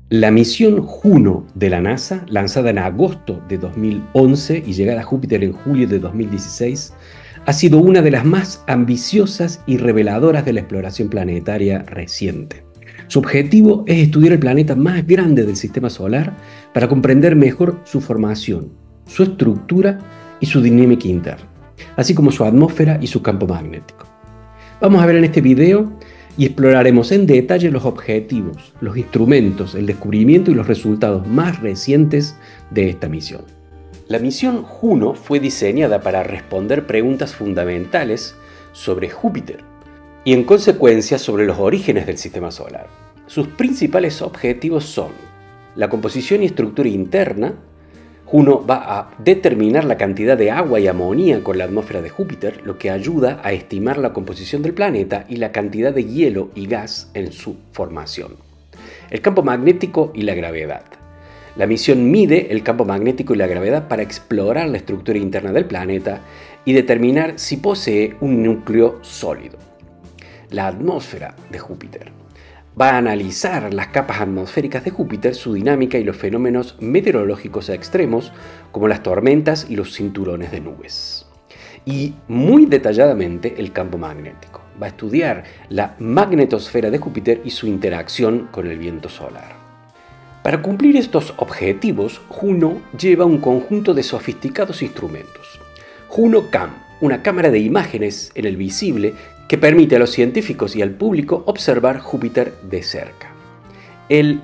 La misión Juno de la NASA, lanzada en agosto de 2011 y llegada a Júpiter en julio de 2016, ha sido una de las más ambiciosas y reveladoras de la exploración planetaria reciente. Su objetivo es estudiar el planeta más grande del Sistema Solar para comprender mejor su formación, su estructura y su dinámica interna, así como su atmósfera y su campo magnético. Vamos a ver en este video y exploraremos en detalle los objetivos, los instrumentos, el descubrimiento y los resultados más recientes de esta misión. La misión Juno fue diseñada para responder preguntas fundamentales sobre Júpiter y en consecuencia sobre los orígenes del Sistema Solar. Sus principales objetivos son la composición y estructura interna. Juno va a determinar la cantidad de agua y amoníaco en la atmósfera de Júpiter, lo que ayuda a estimar la composición del planeta y la cantidad de hielo y gas en su formación. El campo magnético y la gravedad. La misión mide el campo magnético y la gravedad para explorar la estructura interna del planeta y determinar si posee un núcleo sólido. La atmósfera de Júpiter. Va a analizar las capas atmosféricas de Júpiter, su dinámica y los fenómenos meteorológicos extremos, como las tormentas y los cinturones de nubes. Y muy detalladamente el campo magnético. Va a estudiar la magnetosfera de Júpiter y su interacción con el viento solar. Para cumplir estos objetivos, Juno lleva un conjunto de sofisticados instrumentos. JunoCam, una cámara de imágenes en el visible que permite a los científicos y al público observar Júpiter de cerca. El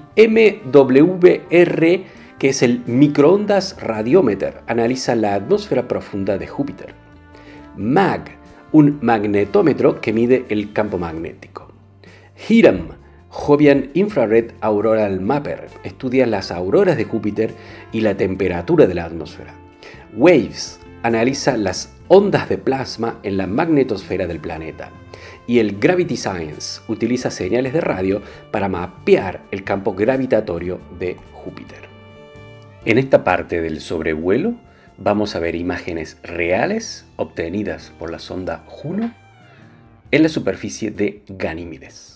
MWR, que es el microondas radiometer, analiza la atmósfera profunda de Júpiter. MAG, un magnetómetro que mide el campo magnético. HIRAM, Jovian Infrared Auroral Mapper, estudia las auroras de Júpiter y la temperatura de la atmósfera. WAVES, analiza las ondas de plasma en la magnetosfera del planeta. Y el Gravity Science utiliza señales de radio para mapear el campo gravitatorio de Júpiter. En esta parte del sobrevuelo vamos a ver imágenes reales obtenidas por la sonda Juno en la superficie de Ganímedes.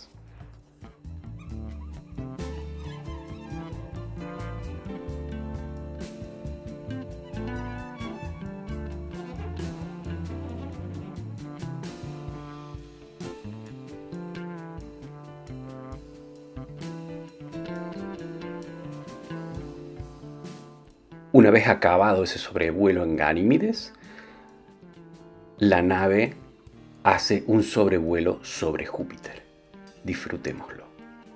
Una vez acabado ese sobrevuelo en Ganímedes, la nave hace un sobrevuelo sobre Júpiter. Disfrutémoslo.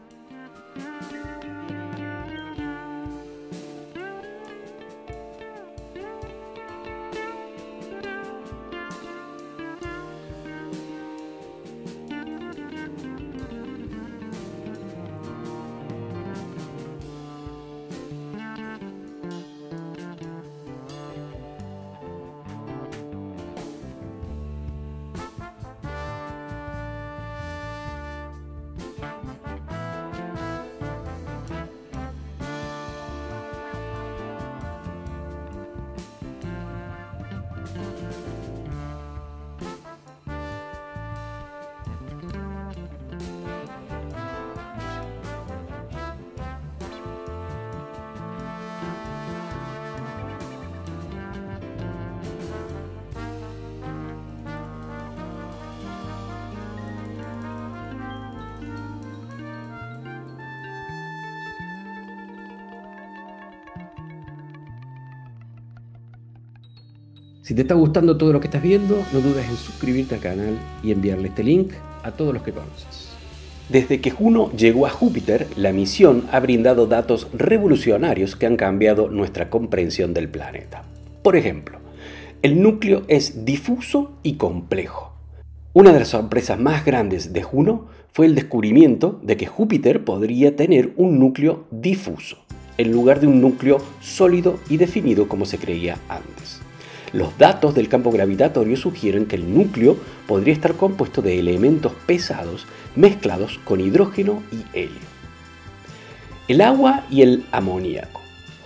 Si te está gustando todo lo que estás viendo, no dudes en suscribirte al canal y enviarle este link a todos los que conoces. Desde que Juno llegó a Júpiter, la misión ha brindado datos revolucionarios que han cambiado nuestra comprensión del planeta. Por ejemplo, el núcleo es difuso y complejo. Una de las sorpresas más grandes de Juno fue el descubrimiento de que Júpiter podría tener un núcleo difuso, en lugar de un núcleo sólido y definido como se creía antes. Los datos del campo gravitatorio sugieren que el núcleo podría estar compuesto de elementos pesados mezclados con hidrógeno y helio. El agua y el amoníaco.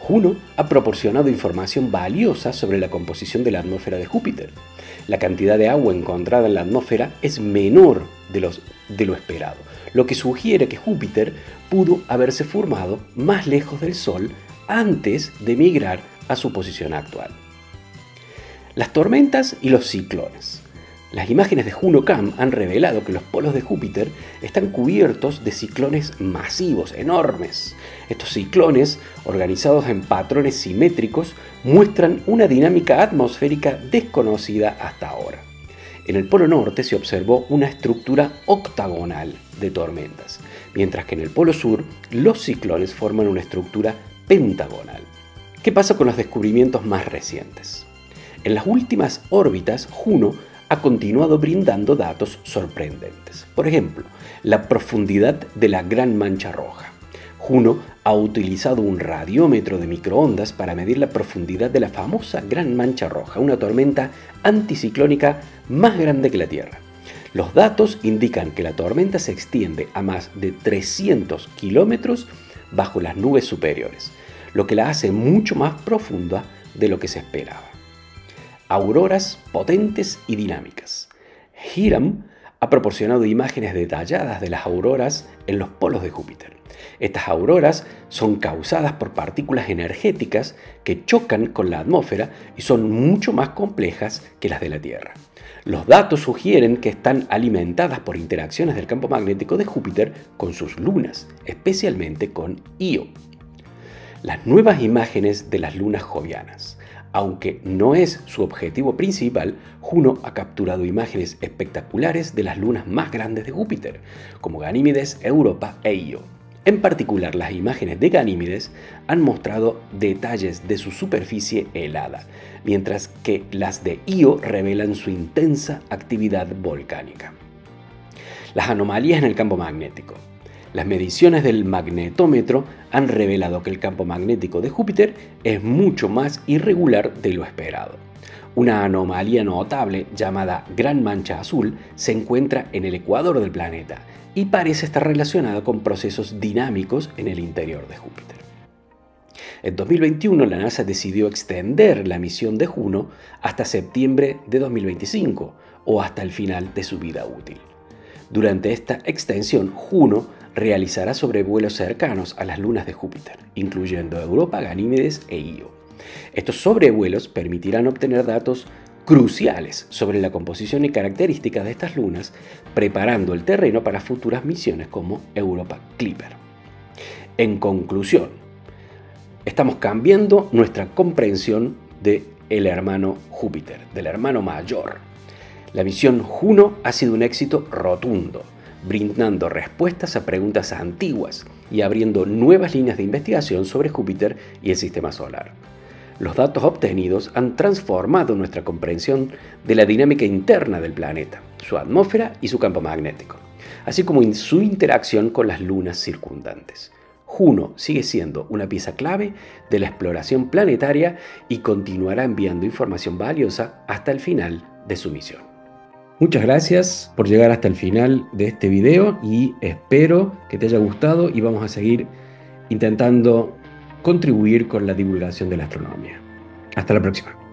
Juno ha proporcionado información valiosa sobre la composición de la atmósfera de Júpiter. La cantidad de agua encontrada en la atmósfera es menor de lo esperado, lo que sugiere que Júpiter pudo haberse formado más lejos del Sol antes de migrar a su posición actual. Las tormentas y los ciclones. Las imágenes de JunoCam han revelado que los polos de Júpiter están cubiertos de ciclones masivos, enormes. Estos ciclones, organizados en patrones simétricos, muestran una dinámica atmosférica desconocida hasta ahora. En el polo norte se observó una estructura octagonal de tormentas, mientras que en el polo sur los ciclones forman una estructura pentagonal. ¿Qué pasa con los descubrimientos más recientes? En las últimas órbitas, Juno ha continuado brindando datos sorprendentes. Por ejemplo, la profundidad de la Gran Mancha Roja. Juno ha utilizado un radiómetro de microondas para medir la profundidad de la famosa Gran Mancha Roja, una tormenta anticiclónica más grande que la Tierra. Los datos indican que la tormenta se extiende a más de 300 kilómetros bajo las nubes superiores, lo que la hace mucho más profunda de lo que se esperaba. Auroras potentes y dinámicas. Hiram ha proporcionado imágenes detalladas de las auroras en los polos de Júpiter. Estas auroras son causadas por partículas energéticas que chocan con la atmósfera y son mucho más complejas que las de la Tierra. Los datos sugieren que están alimentadas por interacciones del campo magnético de Júpiter con sus lunas, especialmente con Io. Las nuevas imágenes de las lunas jovianas. Aunque no es su objetivo principal, Juno ha capturado imágenes espectaculares de las lunas más grandes de Júpiter, como Ganímedes, Europa e Io. En particular, las imágenes de Ganímedes han mostrado detalles de su superficie helada, mientras que las de Io revelan su intensa actividad volcánica. Las anomalías en el campo magnético. Las mediciones del magnetómetro han revelado que el campo magnético de Júpiter es mucho más irregular de lo esperado. Una anomalía notable llamada Gran Mancha Azul se encuentra en el ecuador del planeta y parece estar relacionada con procesos dinámicos en el interior de Júpiter. En 2021 la NASA decidió extender la misión de Juno hasta septiembre de 2025 o hasta el final de su vida útil. Durante esta extensión, Juno realizará sobrevuelos cercanos a las lunas de Júpiter, incluyendo Europa, Ganímedes e Io. Estos sobrevuelos permitirán obtener datos cruciales sobre la composición y características de estas lunas, preparando el terreno para futuras misiones como Europa Clipper. En conclusión, estamos cambiando nuestra comprensión del hermano Júpiter, del hermano mayor. La misión Juno ha sido un éxito rotundo, brindando respuestas a preguntas antiguas y abriendo nuevas líneas de investigación sobre Júpiter y el sistema solar. Los datos obtenidos han transformado nuestra comprensión de la dinámica interna del planeta, su atmósfera y su campo magnético, así como su interacción con las lunas circundantes. Juno sigue siendo una pieza clave de la exploración planetaria y continuará enviando información valiosa hasta el final de su misión. Muchas gracias por llegar hasta el final de este video y espero que te haya gustado y vamos a seguir intentando contribuir con la divulgación de la astronomía. Hasta la próxima.